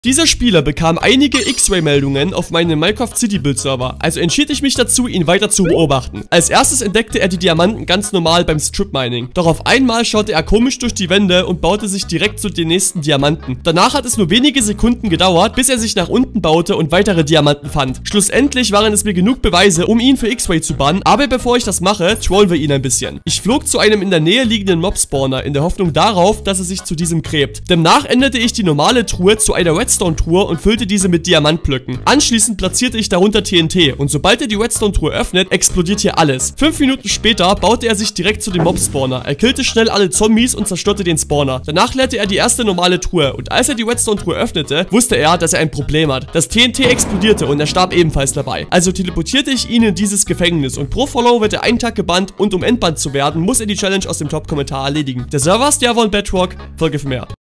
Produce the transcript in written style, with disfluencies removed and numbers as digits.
Dieser Spieler bekam einige X-Ray-Meldungen auf meinem Minecraft City Build Server, also entschied ich mich dazu, ihn weiter zu beobachten. Als erstes entdeckte er die Diamanten ganz normal beim Strip Mining. Doch auf einmal schaute er komisch durch die Wände und baute sich direkt zu den nächsten Diamanten. Danach hat es nur wenige Sekunden gedauert, bis er sich nach unten baute und weitere Diamanten fand. Schlussendlich waren es mir genug Beweise, um ihn für X-Ray zu bannen, aber bevor ich das mache, trollen wir ihn ein bisschen. Ich flog zu einem in der Nähe liegenden Mob-Spawner in der Hoffnung darauf, dass er sich zu diesem gräbt. Demnach änderte ich die normale Truhe zu einer Redstone-Truhe und füllte diese mit Diamantblöcken. Anschließend platzierte ich darunter TNT und sobald er die Redstone-Truhe öffnet, explodiert hier alles. 5 Minuten später baute er sich direkt zu dem Mob-Spawner. Er killte schnell alle Zombies und zerstörte den Spawner. Danach leerte er die erste normale Truhe und als er die Redstone-Truhe öffnete, wusste er, dass er ein Problem hat. Das TNT explodierte und er starb ebenfalls dabei. Also teleportierte ich ihn in dieses Gefängnis und pro Follow wird er einen Tag gebannt und um entbannt zu werden, muss er die Challenge aus dem Top-Kommentar erledigen. Der Server ist Java und Bedrock, folge für mehr.